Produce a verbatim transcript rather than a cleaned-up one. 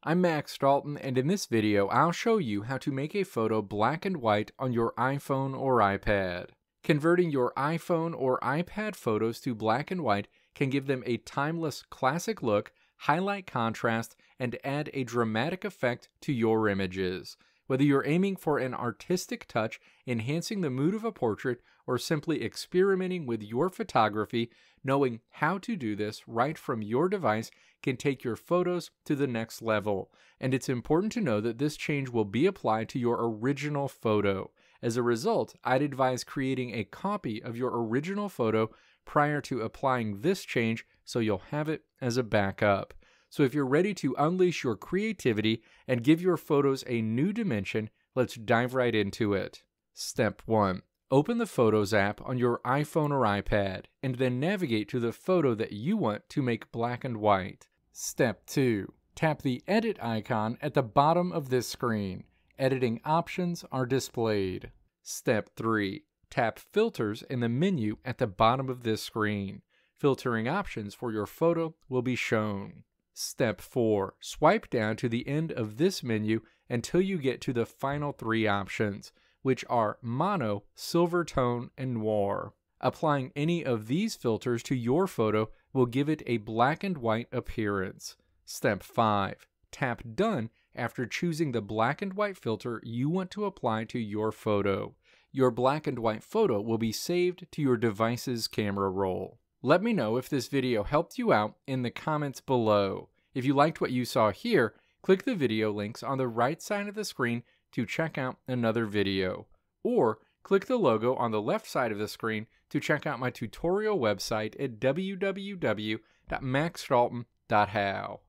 I'm Max Dalton, and in this video I'll show you how to make a photo black and white on your iPhone or iPad. Converting your iPhone or iPad photos to black and white can give them a timeless classic look, highlight contrast, and add a dramatic effect to your images. Whether you're aiming for an artistic touch, enhancing the mood of a portrait, or simply experimenting with your photography, knowing how to do this right from your device can take your photos to the next level. And it's important to know that this change will be applied to your original photo. As a result, I'd advise creating a copy of your original photo prior to applying this change so you'll have it as a backup. So if you're ready to unleash your creativity and give your photos a new dimension, let's dive right into it. Step one. Open the Photos app on your iPhone or iPad, and then navigate to the photo that you want to make black and white. Step two. Tap the Edit icon at the bottom of this screen. Editing options are displayed. Step three. Tap Filters in the menu at the bottom of this screen. Filtering options for your photo will be shown. Step four. Swipe down to the end of this menu until you get to the final three options, which are Mono, Silver Tone, and Noir. Applying any of these filters to your photo will give it a black and white appearance. Step five. Tap Done after choosing the black and white filter you want to apply to your photo. Your black and white photo will be saved to your device's camera roll. Let me know if this video helped you out in the comments below. If you liked what you saw here, click the video links on the right side of the screen to check out another video. Or click the logo on the left side of the screen to check out my tutorial website at w w w dot max dalton dot how.